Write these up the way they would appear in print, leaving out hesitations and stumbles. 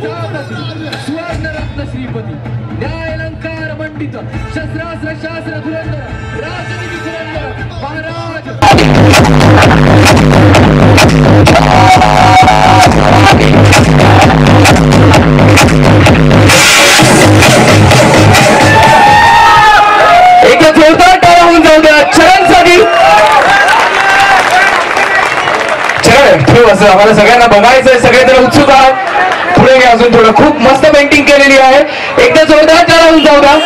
सुवर्णरत्न श्रीपती न्यायालंकार मंडित शस्त्रास्त्र शास्त्र धुरंधर राजनीती धुरंधर महाराज एक जोरदार टाळ्या होऊन जाऊ द्या चरणसाठी. चरण ठेव असं आम्हाला सगळ्यांना बघायचंय, सगळे जण उत्सुक आहात. पुढे घ्या अजून थोडं. खूप मस्त पेंटिंग केलेली आहे. एकदा जोरदार टाळ्या होऊन जाऊ द्या.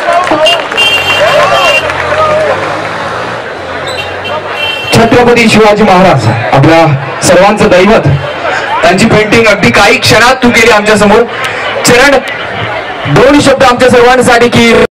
छत्रपती शिवाजी महाराज आपल्या सर्वांचं दैवत, त्यांची पेंटिंग अगदी काही क्षणात तू केली आमच्या समोर. चरण दोन शब्द आमच्या सर्वांसाठी की